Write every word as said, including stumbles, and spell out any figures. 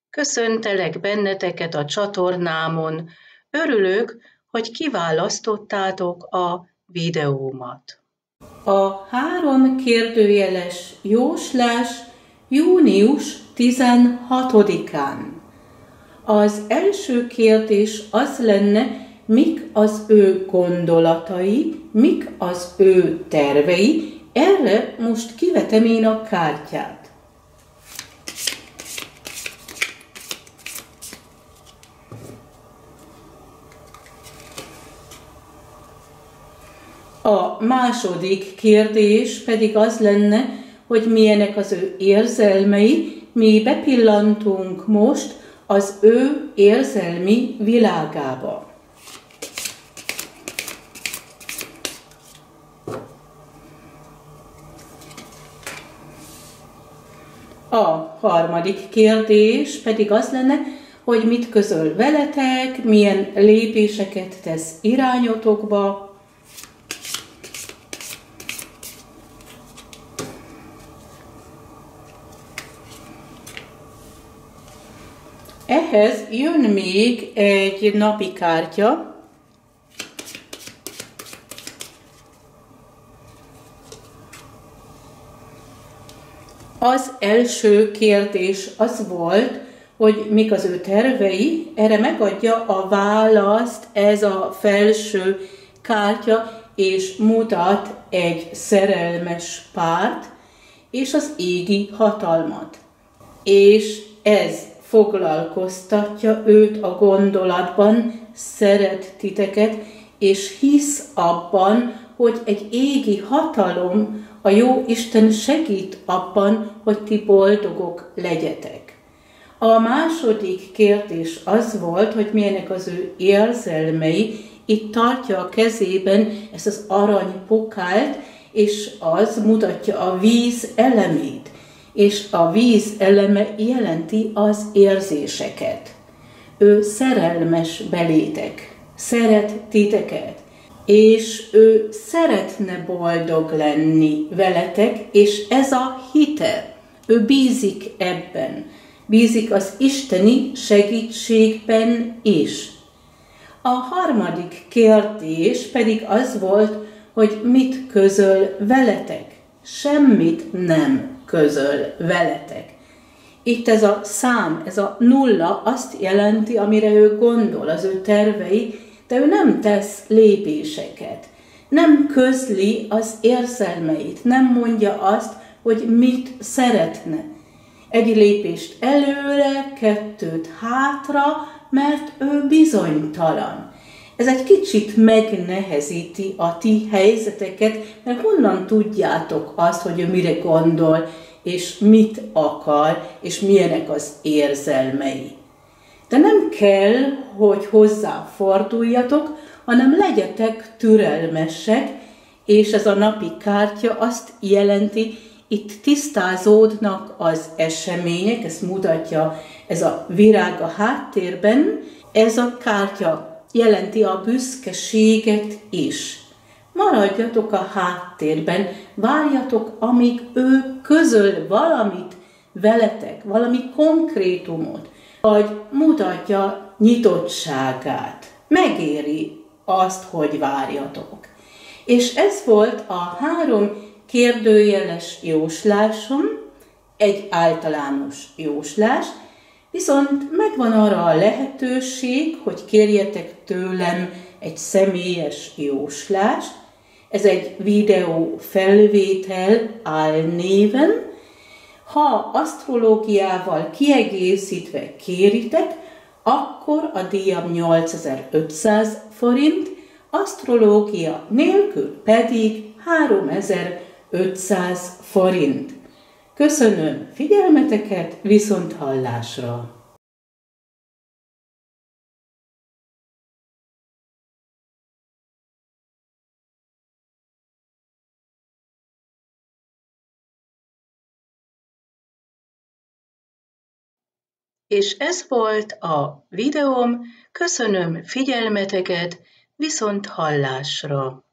Köszöntelek benneteket a csatornámon. Örülök, hogy kiválasztottátok a videómat. A három kérdőjeles jóslás június tizenhatodikán. Az első kérdés az lenne, mik az ő gondolatai, mik az ő tervei. Erre most kivetem én a kártyát. A második kérdés pedig az lenne, hogy milyenek az ő érzelmei. Mi bepillantunk most az ő érzelmi világába. A harmadik kérdés pedig az lenne, hogy mit közöl veletek, milyen lépéseket tesz irányotokba. Ehhez jön még egy napi kártya. Az első kérdés az volt, hogy mik az ő tervei, erre megadja a választ ez a felső kártya, és mutat egy szerelmes párt, és az égi hatalmat. És ez foglalkoztatja őt a gondolatban, szeret titeket, és hisz abban, hogy egy égi hatalom, a jó Isten segít abban, hogy ti boldogok legyetek. A második kérdés az volt, hogy milyenek az ő érzelmei. Itt tartja a kezében ezt az aranypokált, és az mutatja a víz elemét. És a víz eleme jelenti az érzéseket. Ő szerelmes belétek, szeret titeket, és ő szeretne boldog lenni veletek, és ez a hite. Ő bízik ebben, bízik az isteni segítségben is. A harmadik kérdés pedig az volt, hogy mit közöl veletek. Semmit nem közöl veletek. Itt ez a szám, ez a nulla azt jelenti, amire ő gondol, az ő tervei, de ő nem tesz lépéseket. Nem közli az érzelmeit, nem mondja azt, hogy mit szeretne. Egy lépést előre, kettőt hátra, mert ő bizonytalan. Ez egy kicsit megnehezíti a ti helyzeteket, mert honnan tudjátok azt, hogy ő mire gondol, és mit akar, és milyenek az érzelmei. De nem kell, hogy hozzá forduljatok, hanem legyetek türelmesek, és ez a napi kártya azt jelenti, itt tisztázódnak az események, ezt mutatja ez a virág a háttérben, ez a kártya jelenti a büszkeséget is. Maradjatok a háttérben, várjatok, amíg ő közöl valamit veletek, valami konkrétumot, vagy mutatja nyitottságát. Megéri azt, hogy várjatok. És ez volt a három kérdőjeles jóslásom, egy általános jóslás, viszont megvan arra a lehetőség, hogy kérjetek tőlem egy személyes jóslást. Ez egy videó felvétel álnéven. Ha asztrológiával kiegészítve kéritek, akkor a díjam nyolcezer-ötszáz forint, asztrológia nélkül pedig háromezer-ötszáz forint. Köszönöm figyelmeteket, viszont hallásra! És ez volt a videóm, köszönöm figyelmeteket, viszont hallásra!